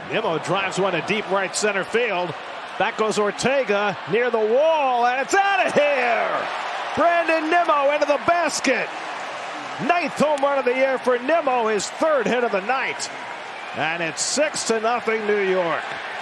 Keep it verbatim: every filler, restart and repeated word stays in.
Nimmo drives one to deep right center field. Back goes Ortega near the wall, and it's out of here. Brandon Nimmo into the basket. Ninth home run of the year for Nimmo, his third hit of the night. And it's six to nothing New York.